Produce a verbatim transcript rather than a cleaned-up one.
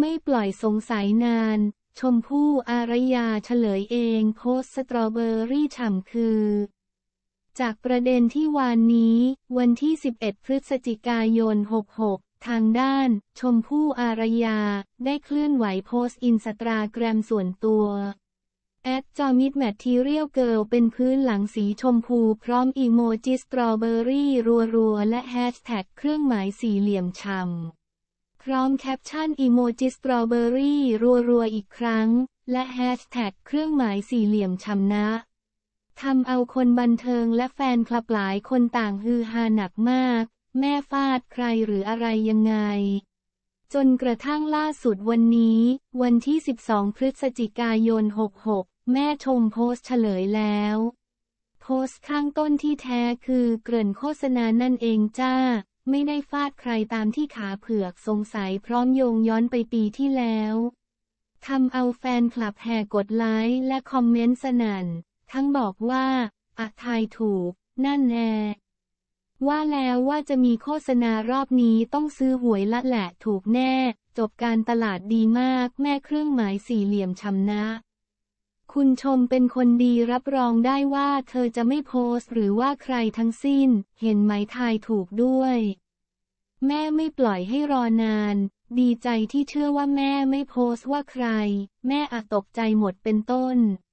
ไม่ปล่อยสงสัยนานชมพู่อารยาเฉลยเองโพสต์สตรอเบอรี่ฉ่ำคือจากประเด็นที่วานนี้วันที่สิบเอ็ดพฤศจิกายนหกหกทางด้านชมพู่อารยาได้เคลื่อนไหวโพสต์อินสตาแกรมส่วนตัวแอดจอมิดแมททีเรียลเกิร์ลเป็นพื้นหลังสีชมพูพร้อมอีโมจิสตรอเบอรี่รัวๆและแฮชแท็กเครื่องหมายสี่เหลี่ยมฉ่ำพร้อมแคปชั่นอีโมจิสตรอเบอรี่รัวๆอีกครั้งและแฮชแท็กเครื่องหมายสี่เหลี่ยมฉ่ำนะทำเอาคนบันเทิงและแฟนคลับหลายคนต่างฮือฮาหนักมากแม่ฟาดใครหรืออะไรยังไงจนกระทั่งล่าสุดวันนี้วันที่สิบสองพฤศจิกายนหกหกแม่ชมโพสต์เฉลยแล้วโพสต์ข้างต้นที่แท้คือเกริ่นโฆษณานั่นเองจ้าไม่ได้ฟาดใครตามที่ขาเผือกสงสัยพร้อมโยงย้อนไปปีที่แล้วทำเอาแฟนคลับแห่กดไลค์และคอมเมนต์สนั่นทั้งบอกว่าอะทายถูกนั่นแน่ว่าแล้วว่าจะมีโฆษณารอบนี้ต้องซื้อหวยละแหละถูกแน่จบการตลาดดีมากแม่เครื่องหมายสี่เหลี่ยมฉ่ำนะคุณชมเป็นคนดีรับรองได้ว่าเธอจะไม่โพสต์หรือว่าใครทั้งสิ้นเห็นไหมทายถูกด้วยแม่ไม่ปล่อยให้รอนานดีใจที่เชื่อว่าแม่ไม่โพสต์ว่าใครแม่อาจตกใจหมดเป็นต้น